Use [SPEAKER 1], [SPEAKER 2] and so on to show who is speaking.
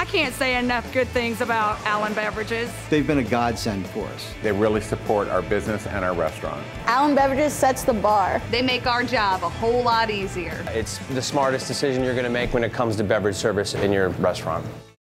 [SPEAKER 1] can't say enough good things about Allen Beverages.
[SPEAKER 2] They've been a godsend for us.
[SPEAKER 3] They really support our business and our restaurant.
[SPEAKER 4] Allen Beverages sets the bar.
[SPEAKER 5] They make our job a whole lot easier.
[SPEAKER 6] It's the smartest decision you're going to make when it comes to beverage service in your restaurant.